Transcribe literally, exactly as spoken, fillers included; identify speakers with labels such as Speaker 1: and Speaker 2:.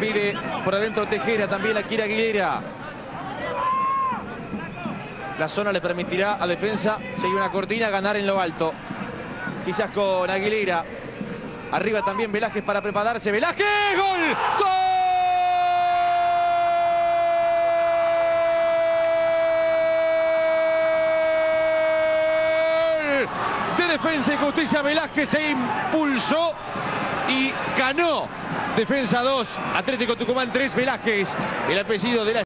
Speaker 1: pide por adentro Tejera, también la quiere Aguilera. La zona le permitirá a Defensa seguir una cortina, ganar en lo alto. Quizás con Aguilera. Arriba también Velázquez para prepararse. ¡Velázquez! ¡Gol! ¡Gol! De Defensa y Justicia. Velázquez se impulsó y ganó. Defensa dos, Atlético Tucumán tres, Velázquez, el apellido de la